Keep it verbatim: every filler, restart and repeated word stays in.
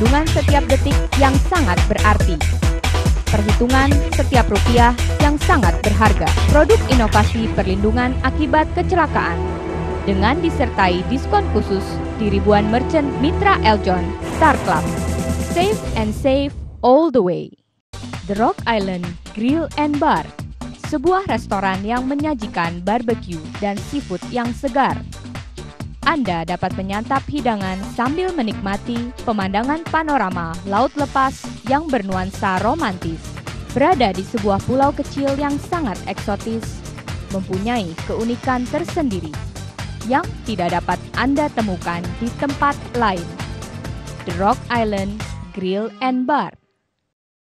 perlindungan setiap detik yang sangat berarti. Perhitungan setiap rupiah yang sangat berharga. Produk inovasi perlindungan akibat kecelakaan. Dengan disertai diskon khusus di ribuan merchant mitra Eljon Star Club. Safe and safe all the way. The Rock Island Grill and Bar, sebuah restoran yang menyajikan barbecue dan seafood yang segar. Anda dapat menyantap hidangan sambil menikmati pemandangan panorama laut lepas yang bernuansa romantis. Berada di sebuah pulau kecil yang sangat eksotis, mempunyai keunikan tersendiri yang tidak dapat Anda temukan di tempat lain. The Rock Island Grill and Bar.